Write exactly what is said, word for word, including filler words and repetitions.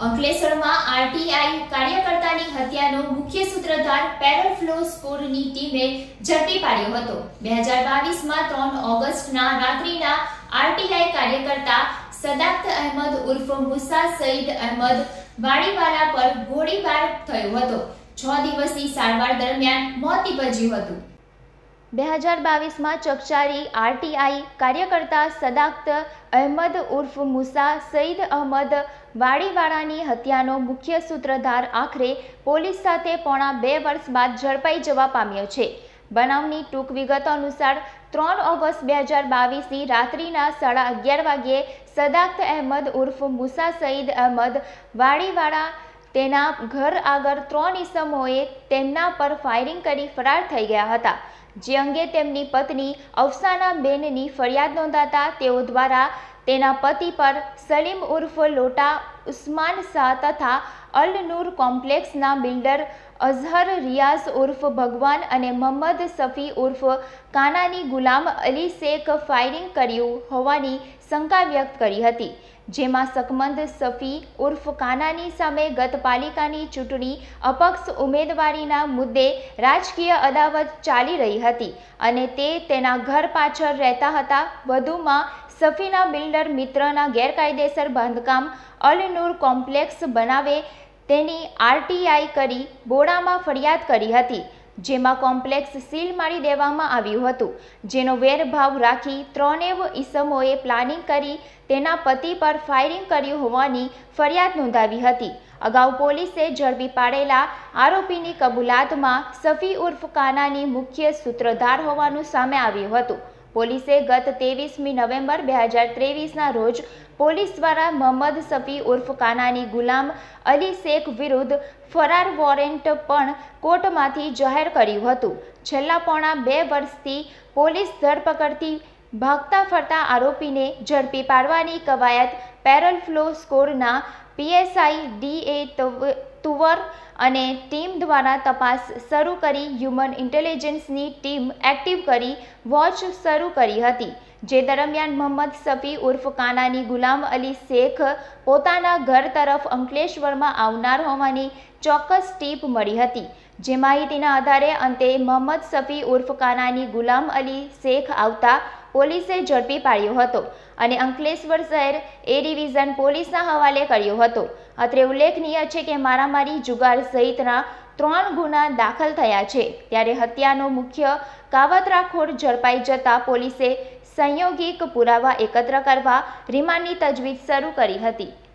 અંકલેશ્વરમાં આરટીઆઈ કાર્યકર્તાની હત્યાનો મુખ્ય સૂત્રધાર પેરોલ ફ્લો સ્કોડની ટીમે ઝડપી પાડ્યો હતો। બે હજાર બાવીસમાં ત્રણ ઓગસ્ટના રાત્રિના આરટીઆઈ કાર્યકર્તા સદાકત અહેમદ ઉર્ફ મુસા સઈદ અહેમદ વાડીવાલા પર ગોળીબાર થયો હતો। છ દિવસની સારવાર દરમિયાન મોત નીપજ્યું હતું। બે હજાર બાવીસમાં ચકચારી આરટીઆઈ કાર્યકર્તા સદાકત અહેમદ ઉર્ફ મુસા સઈદ અહેમદ વાડીવાળાની હત્યાનો મુખ્ય સૂત્રધાર આખરે પોલીસ સાથે પોણા બે વર્ષ બાદ ઝડપાઈ જવા પામ્યો છે। બનાવની ટૂંક વિગતો અનુસાર ત્રણ ઓગસ્ટ બે હજાર બાવીસની રાત્રિના સાડા અગિયાર વાગ્યે સદાકત અહેમદ ઉર્ફ મુસા સઈદ અહેમદ વાડીવાળા તેના ઘર આગળ ત્રણ ઈસમોએ તેમના પર ફાયરિંગ કરી ફરાર થઈ ગયા હતા, જે અંગે તેમની પત્ની અફસાના બેનની ફરિયાદ નોંધાતા તેઓ દ્વારા તેના પતિ પર સલીમ ઉર્ફ લોટા, ઉસ્માન શાહ તથા અલ નૂર કોમ્પ્લેક્સના બિલ્ડર અઝહર રિયાઝ ઉર્ફ ભગવાન અને મોહમ્મદ સફી ઉર્ફ કાનાની ગુલામ અલી શેખ ફાયરિંગ કર્યું હોવાની શંકા વ્યક્ત કરી હતી, જેમાં શકમંદ સફી ઉર્ફ કાનાની સામે ગત પાલિકાની ચૂંટણી અપક્ષ ઉમેદવારીના મુદ્દે રાજકીય અદાવત ચાલી રહી હતી અને તે તેના ઘર પાછળ રહેતા હતા। વધુમાં સફીના બિલ્ડર મિત્રના ગેરકાયદેસર બાંધકામ અલ નૂર કોમ્પ્લેક્સ બનાવે તેની આરટીઆઈ કરી બોડામાં ફરિયાદ કરી હતી, જેમાં કોમ્પ્લેક્સ સીલ મારી દેવામાં આવ્યું હતું, જેનો વેરભાવ રાખી ત્રણેય ઈસમોએ પ્લાનિંગ કરી તેના પતિ પર ફાયરિંગ કર્યું હોવાની ફરિયાદ નોંધાવી હતી। અગાઉ પોલીસે ઝડપી પાડેલા આરોપીની કબૂલાતમાં સફી ઉર્ફ કાનાની મુખ્ય સૂત્રધાર હોવાનું સામે આવ્યું હતું। પોલીસે ગત ત્રેવીસમી નવેમ્બર બે હજાર ત્રેવીસના રોજ પોલીસ દ્વારા મોહમ્મદ સફી ઉર્ફ કાનાની ગુલામ અલી શેખ વિરુદ્ધ ફરાર વોરંટ પણ કોર્ટમાંથી જાહેર કર્યું હતું। છેલ્લા પોણા બે વર્ષથી પોલીસ ધરપકડથી ભાગતા ફરતા આરોપીને ઝડપી પાડવાની કવાયત પેરોલ ફ્લો સ્કોડના પીએસઆઈ ડી એ તુવર અને ટીમ દ્વારા તપાસ શરૂ કરી હ્યુમન ઇન્ટેલિજન્સની ટીમ એક્ટિવ કરી વોચ શરૂ કરી હતી, જે દરમિયાન મોહમ્મદ સફી ઉર્ફ કાનાની ગુલામ અલી શેખ પોતાના ઘર તરફ અંકલેશ્વરમાં આવનાર હોવાની ચોક્કસ ટીપ મળી હતી, જે માહિતીના આધારે અંતે મોહમ્મદ સફી ઉર્ફ કાનાની ગુલામ અલી શેખ આવતા પોલીસે ઝડપી પાડ્યો હતો અને અંકલેશ્વર શહેર એ ડિવિઝન પોલીસના હવાલે કર્યો હતો। અત્રે ઉલ્લેખનીય છે કે મારામારી, જુગાર સહિતના ત્રણ ગુના દાખલ થયા છે, ત્યારે હત્યાનો મુખ્ય કાવતરાખોર ઝડપાઈ જતા પોલીસે સંયોગિક પુરાવા એકત્ર કરવા રિમાન્ડની તજવીજ શરૂ કરી હતી।